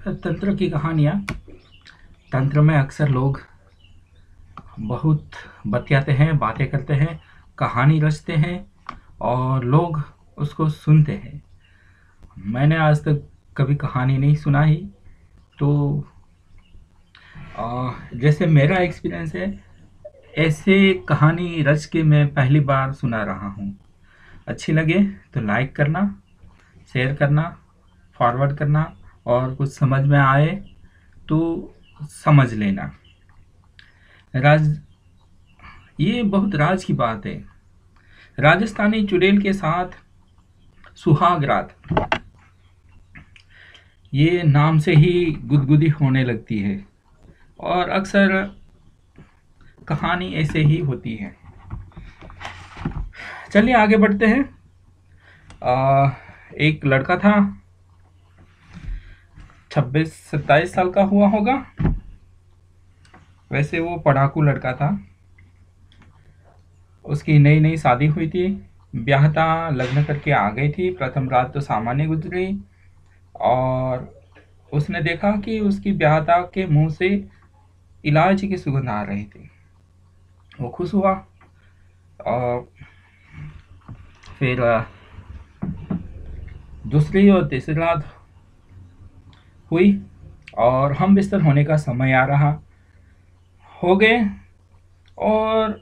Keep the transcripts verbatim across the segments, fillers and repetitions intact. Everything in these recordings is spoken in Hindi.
तंत्र की कहानियाँ। तंत्र में अक्सर लोग बहुत बतियाते हैं, बातें करते हैं, कहानी रचते हैं और लोग उसको सुनते हैं। मैंने आज तक कभी कहानी नहीं सुनाई, तो आ, जैसे मेरा एक्सपीरियंस है, ऐसे कहानी रच के मैं पहली बार सुना रहा हूँ। अच्छी लगे तो लाइक करना, शेयर करना, फॉरवर्ड करना और कुछ समझ में आए तो समझ लेना। राज ये बहुत राज की बात है। राजस्थानी चुड़ैल के साथ सुहाग रात, ये नाम से ही गुदगुदी होने लगती है और अक्सर कहानी ऐसे ही होती है। चलिए आगे बढ़ते हैं। आ, एक लड़का था, छब्बीस सत्ताईस साल का हुआ होगा। वैसे वो पढ़ाकू लड़का था। उसकी नई नई शादी हुई थी, ब्याहता लग्न करके आ गई थी। प्रथम रात तो सामान्य गुजरी और उसने देखा कि उसकी ब्याहता के मुंह से इलायची की सुगंध आ रही थी। वो खुश हुआ और फिर दूसरी और तीसरी रात हुई और हम बिस्तर होने का समय आ रहा हो गए और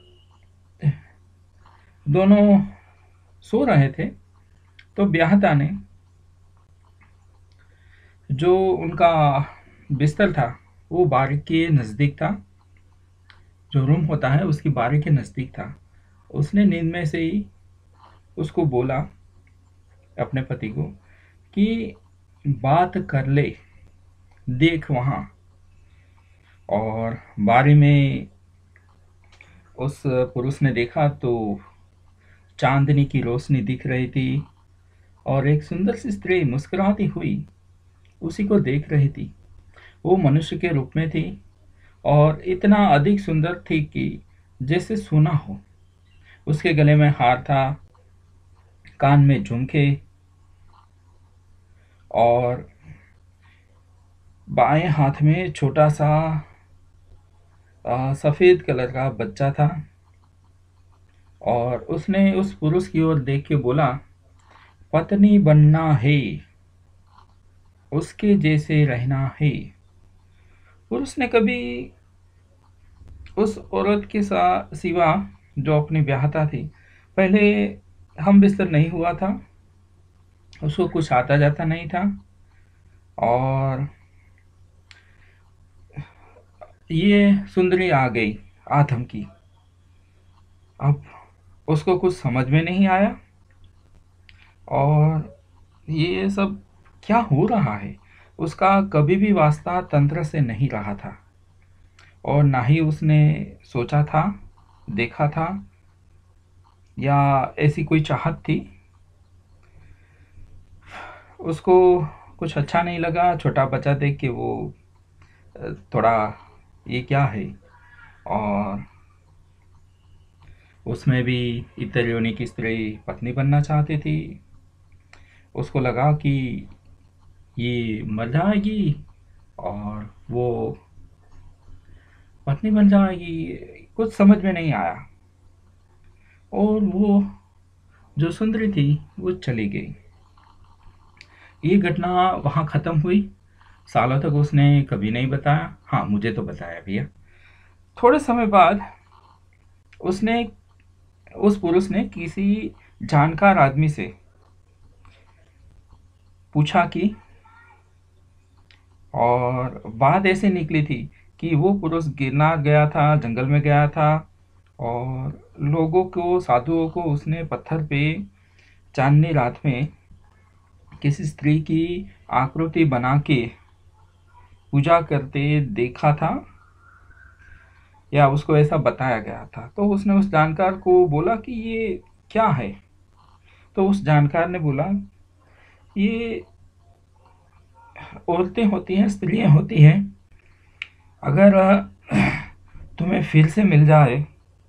दोनों सो रहे थे। तो ब्याहता ने, जो उनका बिस्तर था वो बारी के नज़दीक था, जो रूम होता है उसकी बारी के नज़दीक था, उसने नींद में से ही उसको बोला, अपने पति को, कि बात कर ले, देख वहाँ। और बारी में उस पुरुष ने देखा तो चांदनी की रोशनी दिख रही थी और एक सुंदर सी स्त्री मुस्कुराती हुई उसी को देख रही थी। वो मनुष्य के रूप में थी और इतना अधिक सुंदर थी कि जैसे सोना हो। उसके गले में हार था, कान में झुमके और बाएं हाथ में छोटा सा सफ़ेद कलर का बच्चा था। और उसने उस पुरुष की ओर देख के बोला, पत्नी बनना है, उसके जैसे रहना है। पुरुष ने कभी उस औरत के साथ सिवा, जो अपनी ब्याहता थी, पहले हम बिस्तर नहीं हुआ था। उसको कुछ आता जाता नहीं था और ये सुंदरी आ गई आधम की। अब उसको कुछ समझ में नहीं आया और ये सब क्या हो रहा है। उसका कभी भी वास्ता तंत्र से नहीं रहा था और ना ही उसने सोचा था, देखा था या ऐसी कोई चाहत थी। उसको कुछ अच्छा नहीं लगा। छोटा बच्चा देख के वो थोड़ा, ये क्या है। और उसमें भी इतर योनि की स्त्री पत्नी बनना चाहती थी। उसको लगा कि ये मर जाएगी और वो पत्नी बन जाएगी। कुछ समझ में नहीं आया और वो जो सुंदरी थी वो चली गई। ये घटना वहाँ ख़त्म हुई। सालों तक उसने कभी नहीं बताया। हाँ, मुझे तो बताया भैया। थोड़े समय बाद उसने उस पुरुष ने किसी जानकार आदमी से पूछा कि, और बात ऐसे निकली थी कि वो पुरुष गिरनार गया था, जंगल में गया था और लोगों को, साधुओं को उसने पत्थर पे चांदनी रात में किसी स्त्री की आकृति बना के पूजा करते देखा था, या उसको ऐसा बताया गया था। तो उसने उस जानकार को बोला कि ये क्या है। तो उस जानकार ने बोला, ये औरतें होती हैं, स्त्रियां होती हैं, अगर तुम्हें फिर से मिल जाए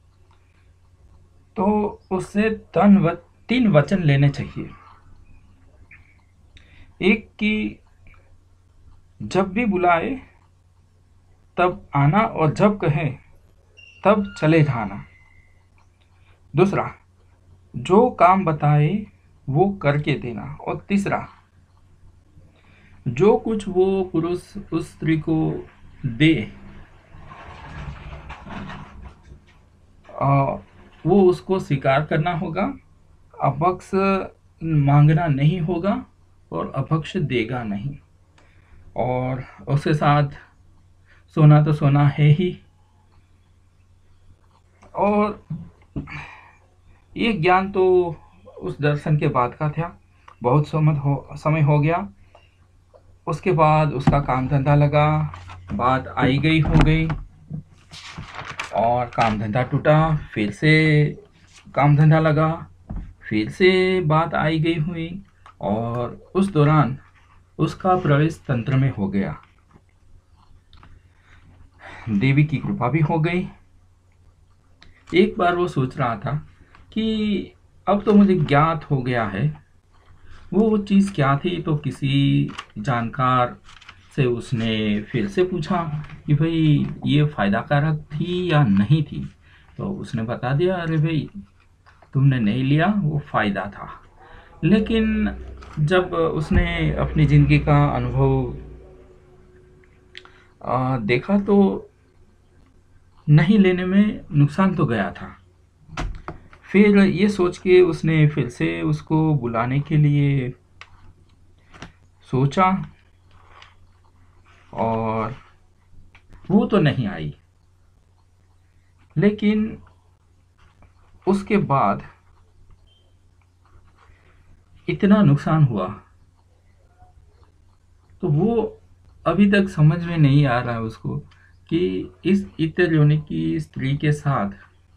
तो उससे तन व तीन वचन लेने चाहिए। एक की जब भी बुलाए तब आना, और जब कहे तब चले जाना। दूसरा, जो काम बताए वो करके देना। और तीसरा, जो कुछ वो पुरुष उस स्त्री को दे आ, वो उसको स्वीकार करना होगा, अपक्ष मांगना नहीं होगा और अपक्ष देगा नहीं। और उसके साथ सोना तो सोना है ही। और ये ज्ञान तो उस दर्शन के बाद का था, बहुत समय हो समय हो गया। उसके बाद उसका काम धंधा लगा, बात आई गई हो गई, और काम धंधा टूटा, फिर से काम धंधा लगा, फिर से बात आई गई हुई, और उस दौरान उसका प्रवेश तंत्र में हो गया। देवी की कृपा भी हो गई। एक बार वो सोच रहा था कि अब तो मुझे ज्ञात हो गया है। वो चीज़ क्या थी, तो किसी जानकार से उसने फिर से पूछा कि भाई ये फ़ायदा कारक थी या नहीं थी। तो उसने बता दिया, अरे भाई तुमने नहीं लिया, वो फ़ायदा था। लेकिन जब उसने अपनी ज़िंदगी का अनुभव आ, देखा तो नहीं लेने में नुकसान तो गया था। फिर ये सोच के उसने फिर से उसको बुलाने के लिए सोचा, और वो तो नहीं आई। लेकिन उसके बाद इतना नुकसान हुआ, तो वो अभी तक समझ में नहीं आ रहा है उसको कि इस इतर योनि की स्त्री के साथ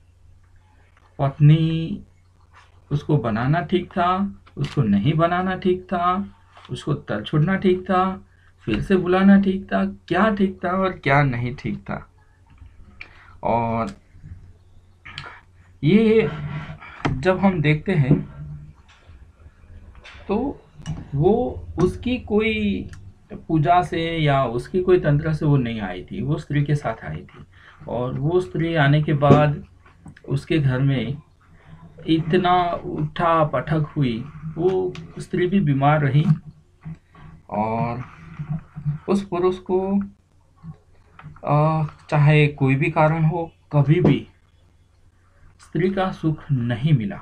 पत्नी उसको बनाना ठीक था, उसको नहीं बनाना ठीक था, उसको तल छोड़ना ठीक था, फिर से बुलाना ठीक था, क्या ठीक था और क्या नहीं ठीक था। और ये जब हम देखते हैं तो वो उसकी कोई पूजा से या उसकी कोई तंत्र से वो नहीं आई थी, वो स्त्री के साथ आई थी। और वो स्त्री आने के बाद उसके घर में इतना उठा पटक हुई, वो स्त्री भी बीमार रही, और उस पुरुष को आ, चाहे कोई भी कारण हो, कभी भी स्त्री का सुख नहीं मिला।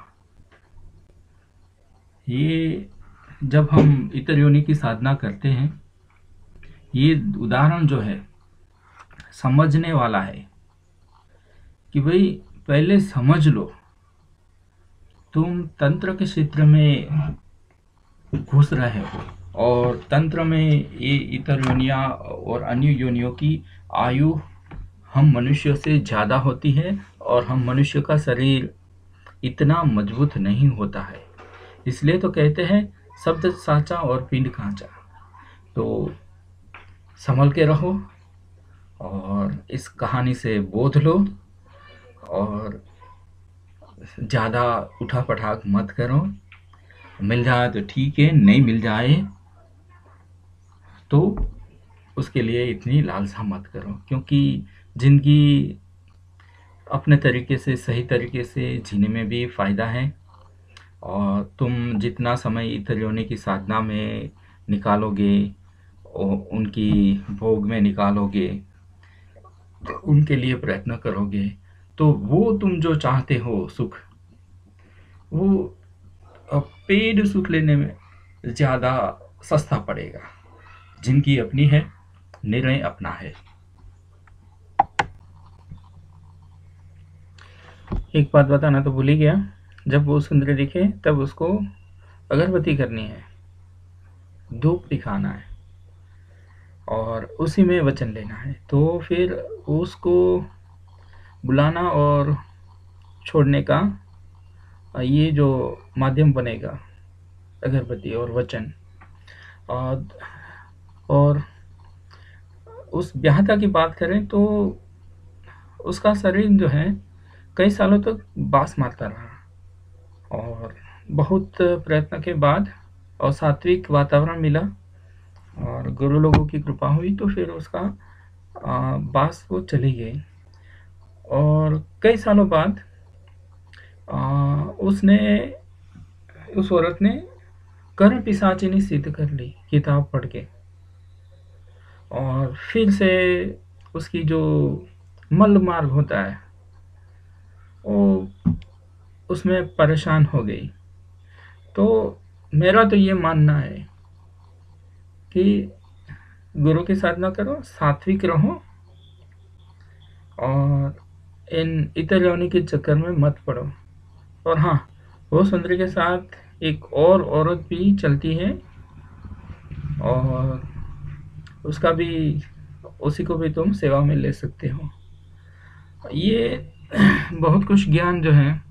ये जब हम इतर योनि की साधना करते हैं, ये उदाहरण जो है समझने वाला है कि भाई पहले समझ लो, तुम तंत्र के क्षेत्र में घुस रहे हो, और तंत्र में ये इतर योनियाँ और अन्य योनियों की आयु हम मनुष्य से ज़्यादा होती है, और हम मनुष्य का शरीर इतना मजबूत नहीं होता है। इसलिए तो कहते हैं शब्द साचा और पिंड कांचा। तो संभल के रहो, और इस कहानी से बोध लो, और ज़्यादा उठा पटाख मत करो। मिल जाए तो ठीक है, नहीं मिल जाए तो उसके लिए इतनी लालसा मत करो, क्योंकि ज़िंदगी अपने तरीके से, सही तरीके से जीने में भी फ़ायदा है। और तुम जितना समय इतर योनि की साधना में निकालोगे, और उनकी भोग में निकालोगे, तो उनके लिए प्रयत्न करोगे, तो वो तुम जो चाहते हो सुख, वो पेड़ सुख लेने में ज़्यादा सस्ता पड़ेगा। जिनकी अपनी है, निर्णय अपना है। एक बात बताना तो भूल ही गया, जब वो सुंदरी दिखे तब उसको अगरबत्ती करनी है, धूप दिखाना है, और उसी में वचन लेना है। तो फिर उसको बुलाना और छोड़ने का ये जो माध्यम बनेगा, अगरबत्ती और वचन। और, और उस ब्याहता की बात करें तो उसका शरीर जो है कई सालों तक बास मारता रहा, और बहुत प्रयत्न के बाद और सात्विक वातावरण मिला, और गुरु लोगों की कृपा हुई तो फिर उसका आ, बास वो चली गई। और कई सालों बाद आ, उसने उस औरत ने कर्ण पिशाचिनी सिद्ध कर ली किताब पढ़ के, और फिर से उसकी जो मल मार्ग होता है वो उसमें परेशान हो गई। तो मेरा तो ये मानना है कि गुरु की साधना करो, सात्विक रहो, और इन इतर योनि के चक्कर में मत पड़ो। और हाँ, वो सुंदरी के साथ एक और औरत भी चलती है, और उसका भी उसी को भी तुम सेवा में ले सकते हो। ये बहुत कुछ ज्ञान जो है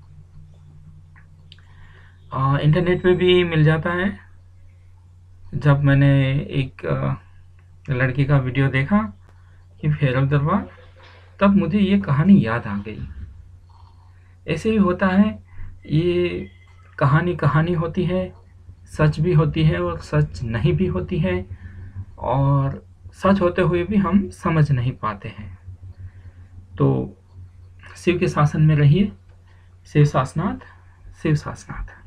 आ, इंटरनेट पे भी मिल जाता है। जब मैंने एक आ, लड़की का वीडियो देखा कि भैरव दरबार, तब मुझे ये कहानी याद आ गई। ऐसे ही होता है, ये कहानी कहानी होती है, सच भी होती है और सच नहीं भी होती है, और सच होते हुए भी हम समझ नहीं पाते हैं। तो शिव के शासन में रहिए। शिव शासनाथ, शिव शासनाथ।